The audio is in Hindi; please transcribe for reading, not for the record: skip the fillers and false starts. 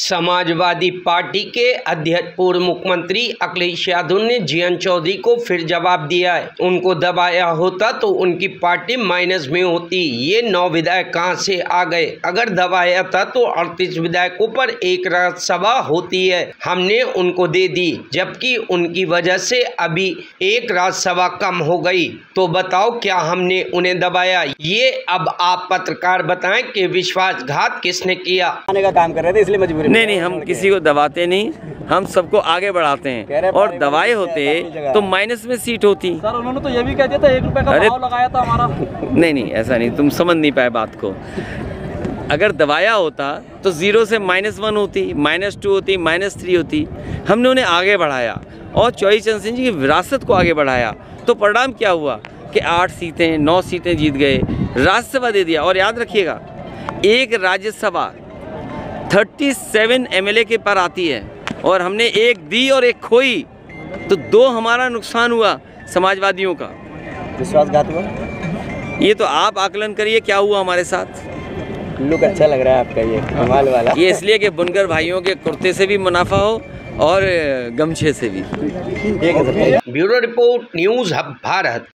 समाजवादी पार्टी के अध्यक्ष पूर्व मुख्यमंत्री अखिलेश यादव ने जीएन चौधरी को फिर जवाब दिया है। उनको दबाया होता तो उनकी पार्टी माइनस में होती। ये 9 विधायक कहां से आ गए? अगर दबाया था तो 38 विधायकों पर एक राज्यसभा होती है, हमने उनको दे दी, जबकि उनकी वजह से अभी एक राज्यसभा कम हो गई। तो बताओ क्या हमने उन्हें दबाया? ये अब आप पत्रकार बताएं कि विश्वासघात किसने किया? आने का काम कर रहे थे इसलिए मजबूरी। नहीं, हम किसी को दबाते नहीं, हम सबको आगे बढ़ाते हैं। और दबाए होते तो माइनस में सीट होती। सर उन्होंने तो ये भी कह दिया था 1 रुपए का भाव लगाया था हमारा। नहीं, ऐसा नहीं, तुम समझ नहीं पाए बात को। अगर दबाया होता तो 0 से -1 होती, -2 होती, -3 होती। हमने उन्हें आगे बढ़ाया और चौधरी चरण सिंह जी की विरासत को आगे बढ़ाया। तो परिणाम क्या हुआ कि 8 सीटें 9 सीटें जीत गए, राज्यसभा दे दिया। और याद रखिएगा, एक राज्यसभा 37 MLA के पर आती है और हमने एक दी और एक खोई, तो 2 हमारा नुकसान हुआ समाजवादियों का। विश्वासघात हुआ। ये तो आप आकलन करिए क्या हुआ हमारे साथ। लुक अच्छा लग रहा है आपका, ये कमाल वाला। ये इसलिए कि बुनकर भाइयों के कुर्ते से भी मुनाफा हो और गमछे से भी। Bureau report, news hub Bharat.